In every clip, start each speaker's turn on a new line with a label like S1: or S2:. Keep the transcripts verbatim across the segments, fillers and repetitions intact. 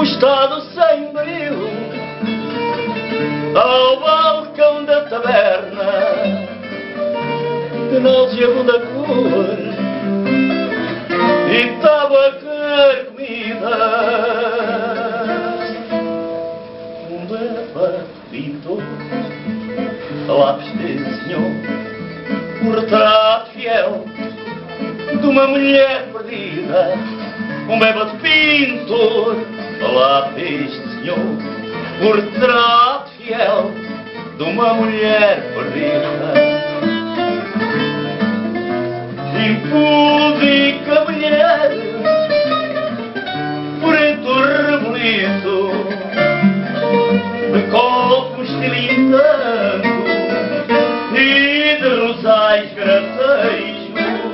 S1: encostado sem brilho ao balcão da taberna, de náusea da cor e tabaco comida. Um beba pintou a lápis de senhor um retrato fiel de uma mulher perdida. Um bêbado pintor a lápis de senhor um retrato fiel de uma mulher perdida. Impudica mulher por entre o rebolito de copos tilintando e de rosais gracejos.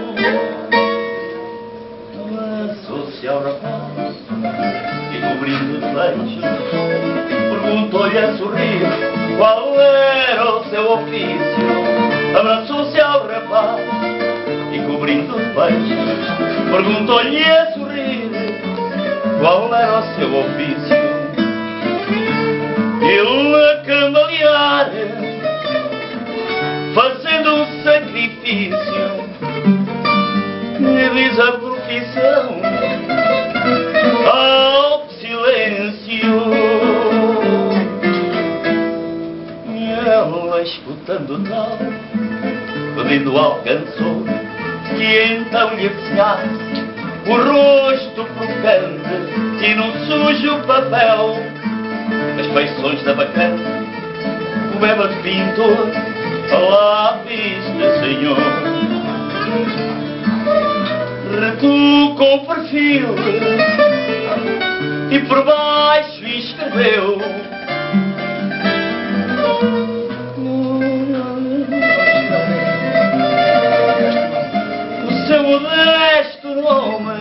S1: Assou-se ao rapaz e cobrindo de beijos perguntou-lhe a sorrir qual era o seu ofício. Abraçou-se ao rapaz e cobrindo de beijos perguntou-lhe a sorrir qual era o seu ofício. Ele a cambalear, fazendo um sacrifício, lhe diz a profissão ao silêncio. E ela, escutando tal pedido, alcançou que então lhe desenhasse o rosto provocante e num sujo papel as feições da bacante. O bêbado pintor a lápis de senhor retocou o perfil e por baixo escreveu: o seu modesto nome.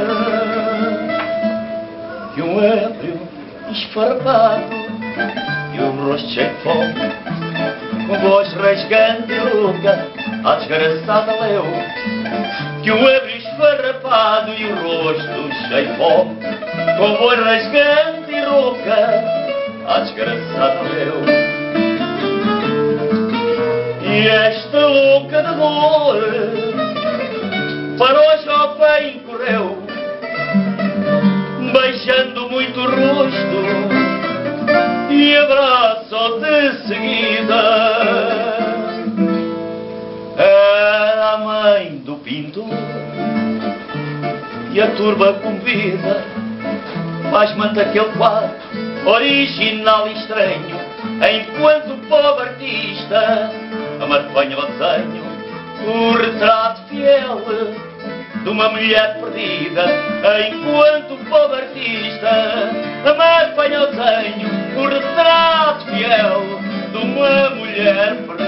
S1: E um ébrio esfarrapado e o rosto cheio de fome, com voz rasgante e rouca, a desgraçada leu. Que um ébrio esfarrapado e o rosto cheio de fome, com voz rasgante e rouca, a desgraçada leu. E esta louca de dor para o jovem correu, beijando muito o rosto e abraçou de seguida. Era a mãe do pintor e a turba convida, faz-me aquele quadro original e estranho, enquanto o pobre artista amarfanha o desenho, o retrato fiel de uma mulher perdida. Enquanto o pobre artista amarfanha o desenho, o retrato fiel de uma mulher perdida.